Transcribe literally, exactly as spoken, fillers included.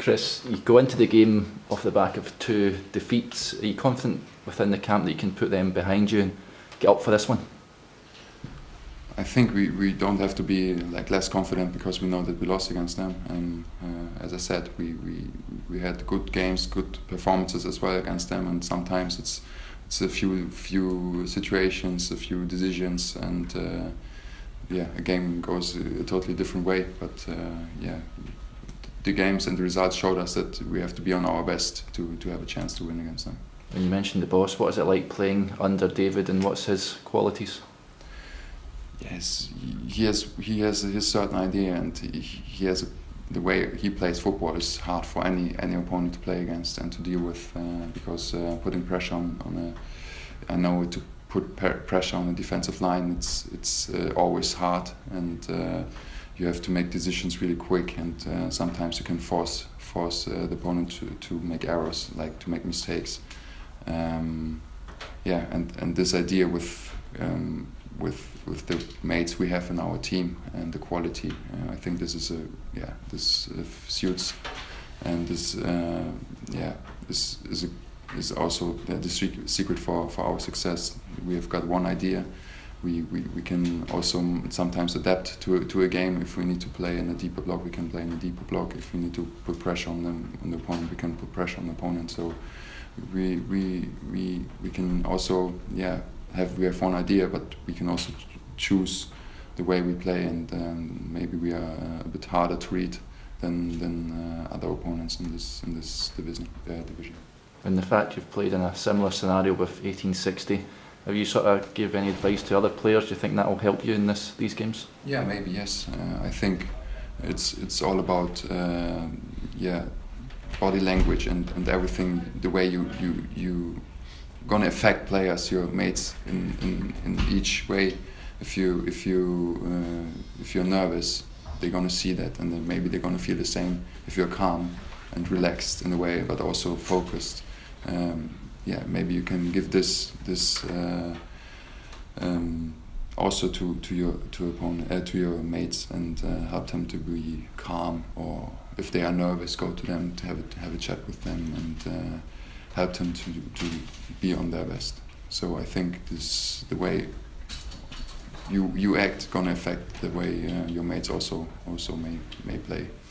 Chris, you go into the game off the back of two defeats. Are you confident within the camp that you can put them behind you and get up for this one? I think we, we don't have to be like less confident because we know that we lost against them. And uh, as I said, we, we we had good games, good performances as well against them. And sometimes it's it's a few few situations, a few decisions, and uh, yeah, a game goes a, a totally different way. But uh, yeah, the games and the results showed us that we have to be on our best to to have a chance to win against them. And you mentioned the boss. What is it like playing under David, and what's his qualities? Yes, he has he has his certain idea, and he, he has a, the way he plays football is hard for any any opponent to play against and to deal with uh, because uh, putting pressure on, on a I know to put pressure on a defensive line it's it's uh, always hard, and uh, you have to make decisions really quick, and uh, sometimes you can force force uh, the opponent to, to make errors, like to make mistakes. Um, yeah, and, and this idea with um, with with the mates we have in our team and the quality, uh, I think this is a yeah this uh, suits, and this uh, yeah this is a, is also the, the secret for, for our success. We have got one idea. We, we, we can also sometimes adapt to a, to a game. If we need to play in a deeper block, we can play in a deeper block. If we need to put pressure on them on the opponent, we can put pressure on the opponent. So we we we we can also yeah have we have one idea, but we can also choose the way we play, and um, maybe we are a bit harder to read than than uh, other opponents in this in this division. Uh, division. And the fact you've played in a similar scenario with eighteen sixty, have you sort of give any advice to other players? Do you think that will help you in this these games? Yeah, maybe yes. Uh, I think it's it's all about uh, yeah body language and, and everything. The way you you you gonna affect players, your mates in, in, in each way. If you if you uh, if you're nervous, they're gonna see that, and then maybe they're gonna feel the same. If you're calm and relaxed in a way, but also focused. Um, yeah, maybe you can give this this uh, um, also to to your to opponent uh, to your mates, and uh, help them to be calm, or if they are nervous, go to them to have a, to have a chat with them, and uh, help them to to be on their best. So I think this the way you you act gonna affect the way uh, your mates also also may may play.